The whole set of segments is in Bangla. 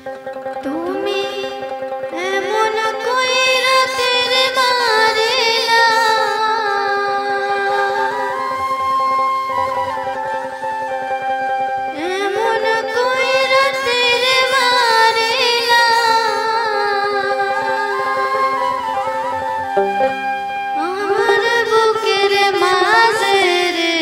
তুমি এমন কইরা তেরে মারিলা, এমন কইরা তেরে মারিলা, আমার বুকের মাঝে রে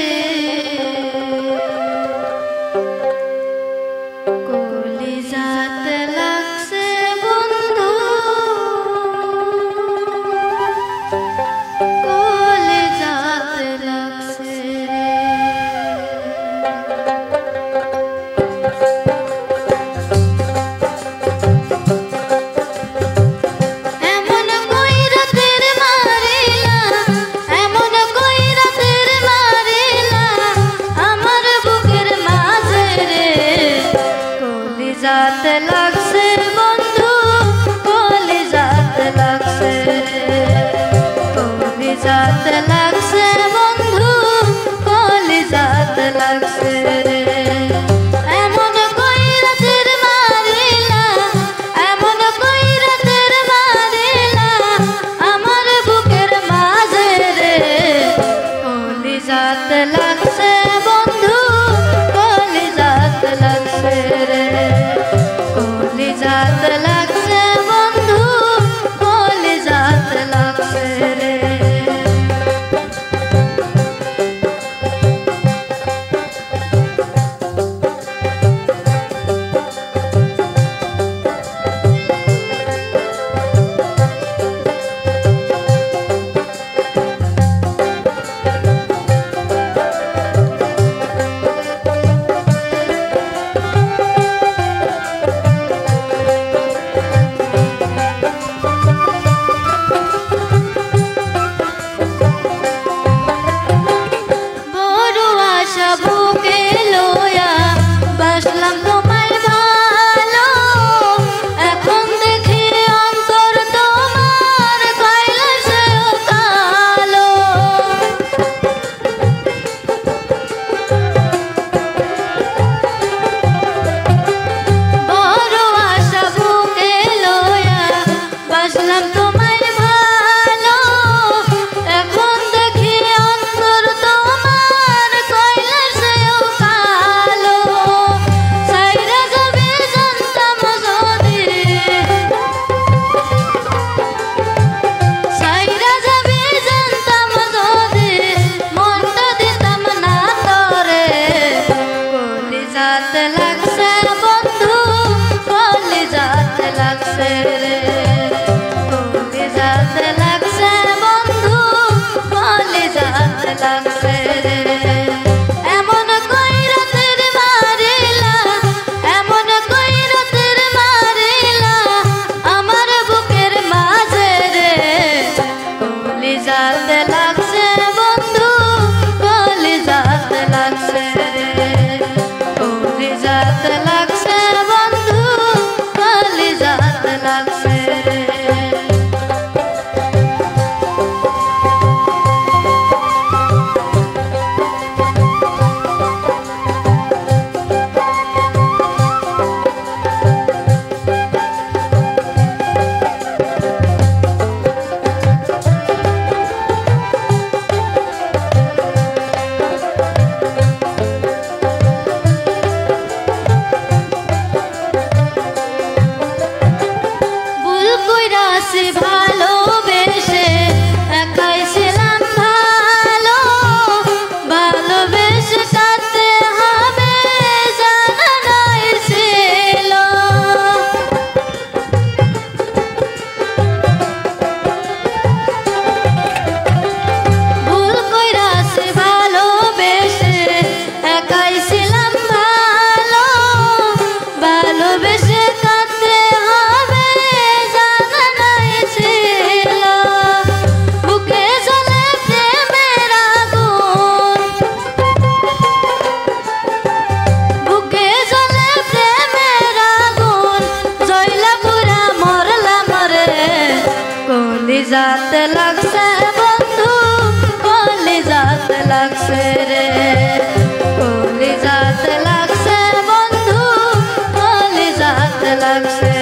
কলিজাত লাগছে বন্ধু, কলিজাত লাগছে রে। এমন কইরা তেরে মারিলা, এমন কইরা তেরে মারিলা, আমার বুকের মাঝে রে কলিজাত লাগছে বন্ধু, কলিজাত লাগছে রে, কলিজাত লাগছে বন্ধু, কলিজাত লাগছে রে। এমন কইরা তেরে মারিলা, এমন কইরা তেরে মারিলা, আমার বুকের মাঝে রে কলিজাত লাগছে বন্ধু, কলিজাত লাগছে রে, কলিজাত লাগছে বন্ধু, কলিজাত লাগছে রে। লাগছে